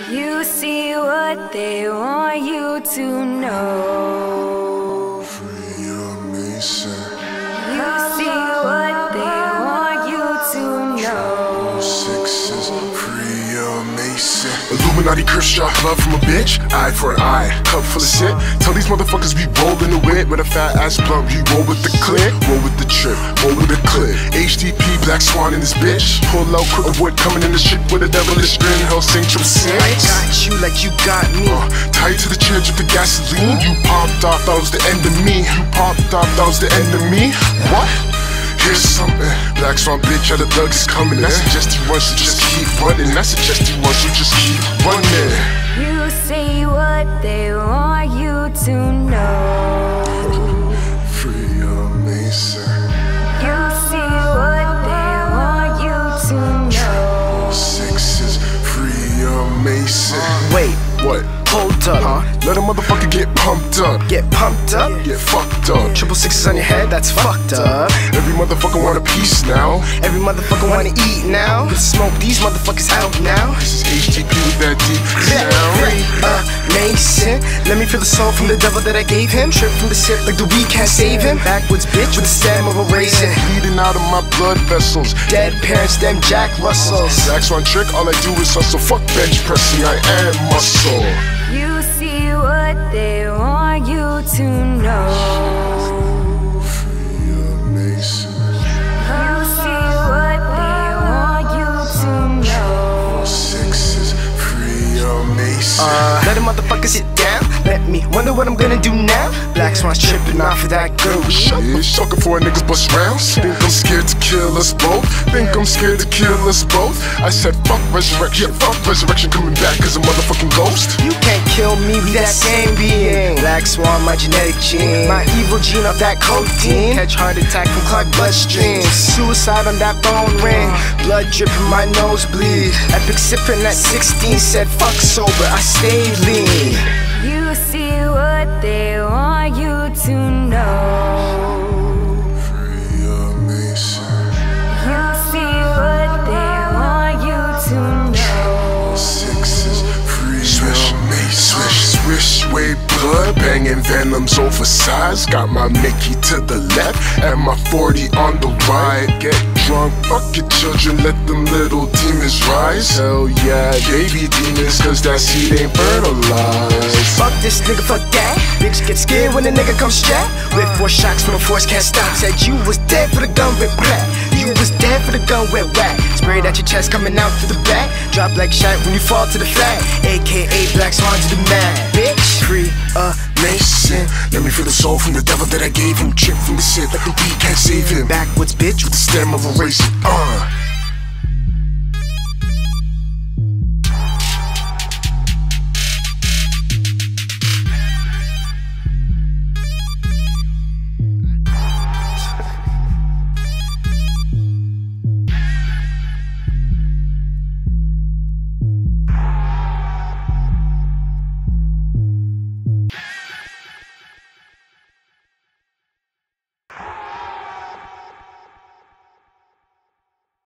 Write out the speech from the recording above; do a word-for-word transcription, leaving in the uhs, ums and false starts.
You see what they want you to know. Free your Mason. You see what they want you to know. Sixes, free your Mason. Illuminati curse your love from a bitch. Eye for an eye, cup full of shit. Tell these motherfuckers we roll in the wit with a fat ass blunt. We roll with the clip, roll with the trip, roll with the clip. H D P, Black Swan in this bitch. Pull out crooked wood, coming in the shit with a devilish grin. Hell sing triple six. I got you like you got me. Uh, tied to the chair, drip the gasoline. You popped off, that was the end of me. You popped off, that was the end of me. What? Here's something. Black Swan bitch, all the thugs is coming. I suggest you run, so just keep running. I suggest you run, so just keep running. You see what they want you to know. Free your Mason. You see what they want you to know. Sixes, free your Mason. Wait, What? hold up, huh? Let a motherfucker get pumped up. Get pumped up? Get fucked up. Triple sixes on your head, that's fucked up. Every motherfucker want a piece now. Every motherfucker wanna eat now. Smoke these motherfuckers out now. This is H D P with that deep Yeah, free uh, Mason. Let me feel the soul from the devil that I gave him. Trip from the sip like the weed can't save him. Backwoods bitch with the stem of a raisin. Bleeding out of my blood vessels. Dead parents, them Jack Russells. Black Swan trick, all I do is hustle. Fuck bench pressing, I am muscle. You see what they want you to know. Free your Mason. You see what they want you to know. Sixes, free your Mason. Uh, let a motherfucker sit down. Let me wonder what I'm gonna do now. Black Swan's tripping off of that girl. Yeah, sucking for a niggas bust rounds. Think I'm scared to kill us both. Think I'm scared to kill us both. I said fuck resurrection, fuck resurrection coming back as a motherfucking ghost. You can't kill me, we that same being. Black Swan, my genetic gene. My evil gene of that codeine. Catch heart attack from clogged bloodstreams. Suicide on that bone ring. Blood dripping, my nose bleed. Epic sipping at sixteen. Said fuck sober, I stayed lean. You see what they want you to know. Free your Mason. You see what they want you to know. Sixes, free your Mason. Swish, swish, way blood, banging venoms oversized. Got my Mickey to the left and my forty on the right. Get drunk, fuck your children, let them little demons rise. Hell yeah, baby demons, cause that seed ain't fertilized. Fuck this nigga, fuck that. Bitch get scared when a nigga comes strapped. With four shocks from a force can't stop. Said you was dead for the gun with black. You was dead for the gun with whack. Sprayed at your chest coming out to the back. Drop like shot when you fall to the flat. A K A Black Swan to the mad. Bitch, free a Mason. Let me feel the soul from the devil that I gave him. Trick from the shit like the beat can't save him. backwoods bitch With the stem of a raisin. Uh